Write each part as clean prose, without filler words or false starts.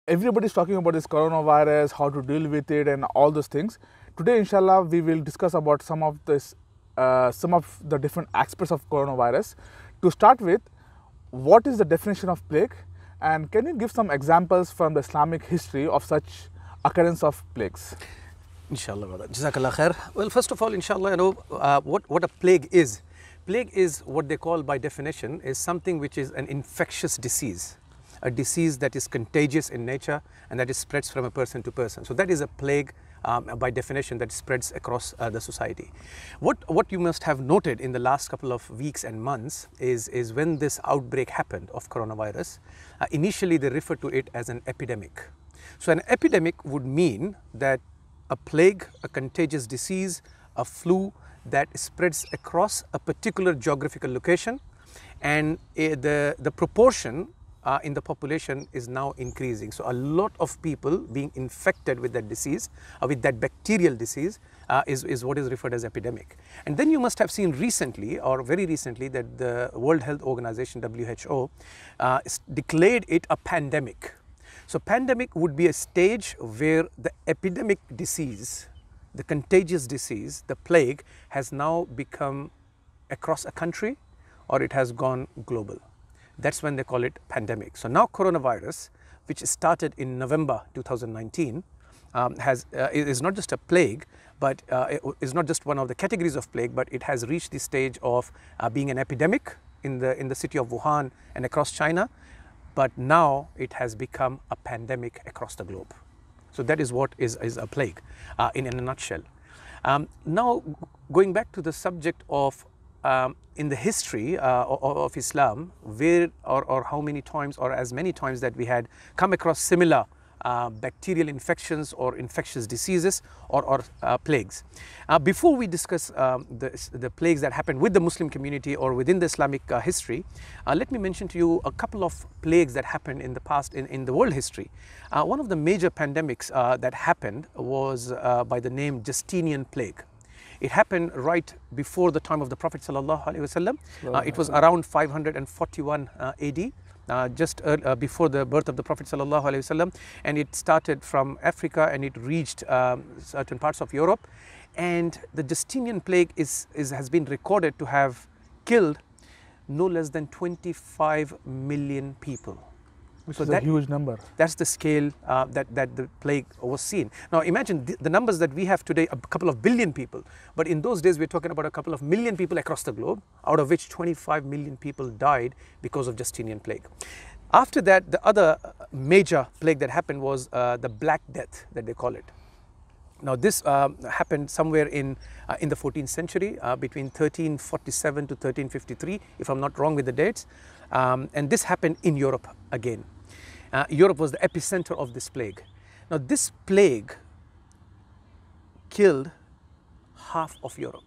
everybody's talking about this coronavirus, how to deal with it, and all those things. Today, inshallah, we will discuss about some of the different aspects of coronavirus. To start with, what is the definition of plague, and can you give some examples from the Islamic history of such occurrence of plagues? Inshallah, brother. Jazakallah khair. Well, first of all, inshallah, what a plague is. Plague is what they call by definition is something which is an infectious disease, a disease that is contagious in nature and that is spreads from a person to person. So that is a plague by definition that spreads across the society. What you must have noted in the last couple of weeks and months is when this outbreak happened of coronavirus, initially they referred to it as an epidemic. So an epidemic would mean that a plague, a contagious disease, a flu that spreads across a particular geographical location, and the proportion in the population is now increasing. So a lot of people being infected with that disease, with that bacterial disease, is what is referred as epidemic. And then you must have seen recently, or very recently, that the World Health Organization, WHO, declared it a pandemic. So pandemic would be a stage where the epidemic disease, the contagious disease, the plague, has now become across a country or it has gone global. That's when they call it pandemic. So now coronavirus, which started in November 2019, is not just a plague, but it is not just one of the categories of plague, but it has reached the stage of being an epidemic in the city of Wuhan and across China. But now it has become a pandemic across the globe. So that is what is a plague in a nutshell. Now going back to the subject of in the history of Islam, where or how many times or as many times that we had come across similar bacterial infections or infectious diseases or plagues. Before we discuss the plagues that happened with the Muslim community or within the Islamic history, let me mention to you a couple of plagues that happened in the past in the world history. One of the major pandemics that happened was by the name Justinian plague. It happened right before the time of the Prophet Sallallahu Alaihi Wasallam. It was around 541 AD. Just before the birth of the Prophet Sallallahu Alaihi Wasallam, and it started from Africa and it reached certain parts of Europe. And the Justinian plague has been recorded to have killed no less than 25 million people. Which is a huge number. That's the scale that the plague was seen. Now imagine the numbers that we have today, a couple of billion people. But in those days, we're talking about a couple of million people across the globe, out of which 25 million people died because of Justinian plague. After that, the other major plague that happened was the Black Death, that they call it. Now this happened somewhere in the 14th century, between 1347 to 1353, if I'm not wrong with the dates. And this happened in Europe again. Europe was the epicenter of this plague. Now this plague killed half of Europe.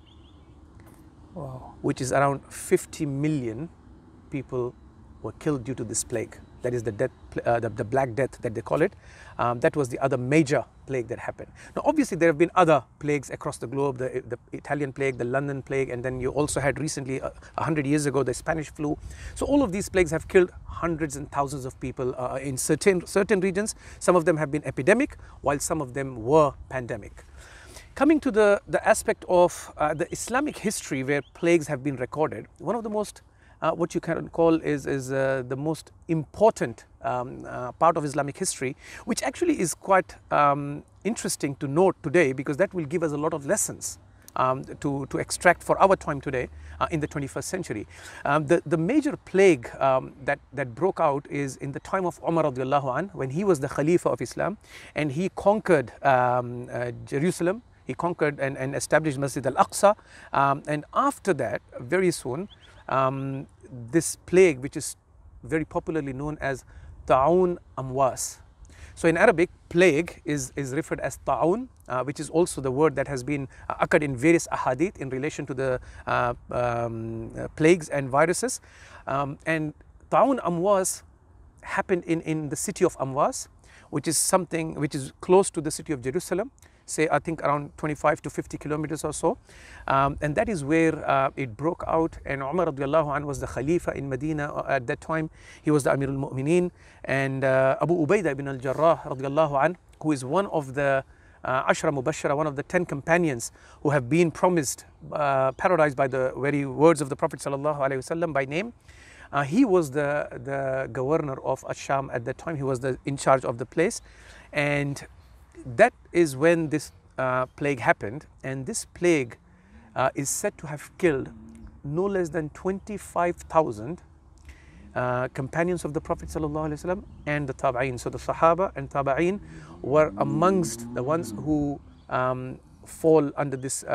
Wow. Which is around 50 million people were killed due to this plague. That is the Black Death that they call it. That was the other major plague that happened. Now obviously there have been other plagues across the globe, the Italian plague, the London plague, and then you also had recently 100 years ago the Spanish flu. So all of these plagues have killed hundreds and thousands of people in certain regions. Some of them have been epidemic, while some of them were pandemic. Coming to the aspect of the Islamic history where plagues have been recorded, one of the most what you can call is the most important part of Islamic history, which actually is quite interesting to note today, because that will give us a lot of lessons to extract for our time today in the 21st century. The major plague that broke out is in the time of Umar radiallahu anh, when he was the Khalifa of Islam and he conquered Jerusalem. He conquered and established Masjid al-Aqsa, and after that, very soon, this plague, which is very popularly known as Ta'un Amwas. So in Arabic, plague is referred as Ta'un, which is also the word that has been occurred in various ahadith in relation to the plagues and viruses. And Ta'un Amwas happened in the city of Amwas, which is something which is close to the city of Jerusalem. say I think around 25 to 50 kilometers or so. And that is where it broke out, and Umar radiallahu anhu was the Khalifa in Medina at that time. He was the Amir al-Mu'mineen, and Abu Ubaidah ibn al-Jarrah radiallahu anhu, who is one of the Ashra Mubashara, one of the 10 companions who have been promised paradise by the very words of the Prophet sallallahu alaihi wasallam by name. He was the governor of Ash-Sham at that time. He was in charge of the place, and that is when this plague happened. And this plague is said to have killed no less than 25,000 companions of the Prophet ﷺ and the Tabi'een. So the Sahaba and Tabi'een were amongst the ones who fall under this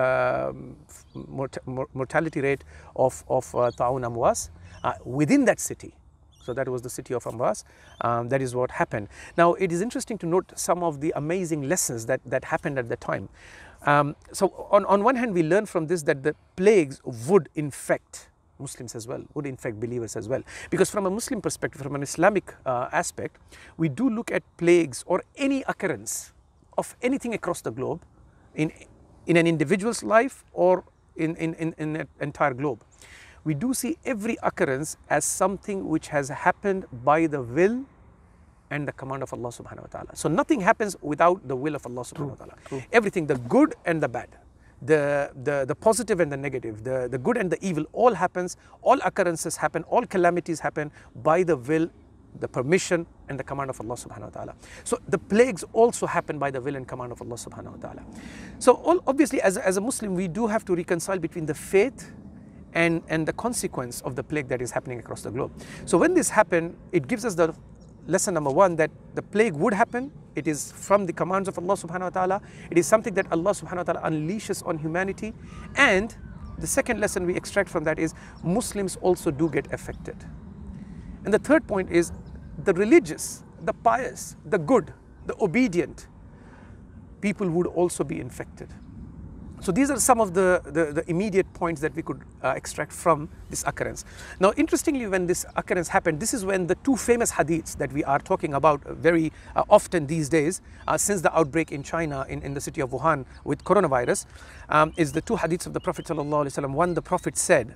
mortality rate of Ta'un Amwas within that city. So that was the city of Amwas. That is what happened. Now it is interesting to note some of the amazing lessons that happened at the time. So on one hand, we learn from this that the plagues would infect Muslims as well, would infect believers as well. Because from a Muslim perspective, from an Islamic aspect, we do look at plagues or any occurrence of anything across the globe in an individual's life or in an entire globe. We do see every occurrence as something which has happened by the will and the command of Allah subhanahu wa ta'ala. So nothing happens without the will of Allah subhanahu wa ta'ala. Everything, the good and the bad, the positive and the negative, the good and the evil, all happens, all occurrences happen, all calamities happen by the will, the permission and the command of Allah subhanahu wa ta'ala. So the plagues also happen by the will and command of Allah subhanahu wa ta'ala. So obviously as a Muslim, we do have to reconcile between the faith and the consequence of the plague that is happening across the globe. So when this happened, it gives us the lesson number one, that the plague would happen. It is from the commands of Allah subhanahu wa ta'ala. It is something that Allah subhanahu wa ta'ala unleashes on humanity. And the second lesson we extract from that is Muslims also do get affected. And the third point is the religious, the pious, the good, the obedient people would also be infected. So these are some of the immediate points that we could extract from this occurrence. Now interestingly, when this occurrence happened, this is when the two famous hadiths that we are talking about very often these days, since the outbreak in China, in the city of Wuhan with coronavirus, is the two hadiths of the Prophet ﷺ. One, the Prophet said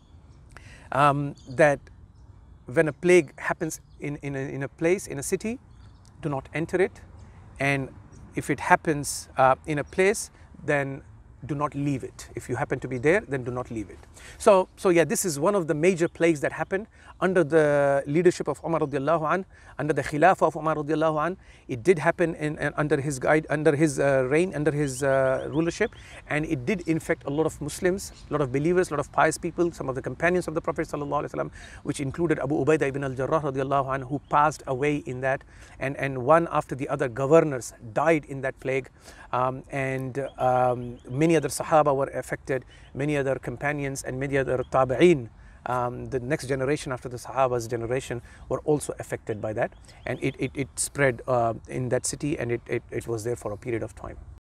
that when a plague happens in a place, in a city, do not enter it. And if it happens in a place, then do not leave it. If you happen to be there, then do not leave it. So yeah, this is one of the major plagues that happened under the leadership of Umar radiallahu anh, under the Khilafah of Umar radiallahu anh. It did happen under his guide, under his reign, under his rulership, and it did infect a lot of Muslims, a lot of believers, a lot of pious people, some of the companions of the Prophet sallallahu alaihi wasallam, which included Abu Ubaidah ibn al-Jarrah radiallahu anh, who passed away in that, and one after the other governors died in that plague, and many other Sahaba were affected, many other companions and many other Tabi'een, the next generation after the Sahaba's generation, were also affected by that, and it spread in that city, and it was there for a period of time.